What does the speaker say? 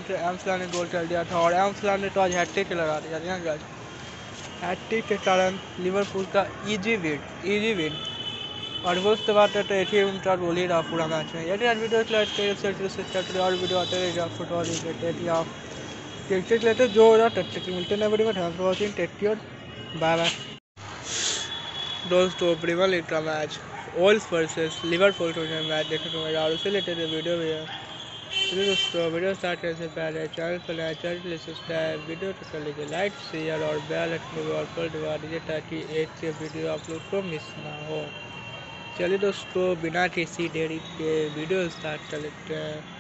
Match एम्सला ने गोल कर दिया था और एम्सला ने तो आज हैट्रिक लगा दिया था गाइस। हैट्रिक के कारण लिवरपूल का इजी विन और वो उसके बाद तो एक उनका गोल ही रहा पूरा मैच में। यदि आज वीडियो लाइक करिए और वीडियो आते रहेगा फुटबॉल रिलेटेड या क्रिकेट रिलेटेड जो हो रहा तब मिलते हैं वीडियो में। Thanks for watching, take care, bye bye. दोस्तों प्रीमियर लीग का मैच वोल्व्स वर्सेस लिवरपूल का मैच देखने को मिला और उसे रिलेटेड वीडियो भी है। तो दोस्तों वीडियो स्टार्ट करने से पहले चैनल पर नया चैनल सब्सक्राइब, वीडियो को कर लीजिए लाइक, शेयर और बेल आइकन को ऑल पर दबा दीजिए ताकि एक से वीडियो आप लोग को मिस ना हो। चलिए दोस्तों बिना किसी देरी के वीडियो स्टार्ट कर लेते हैं।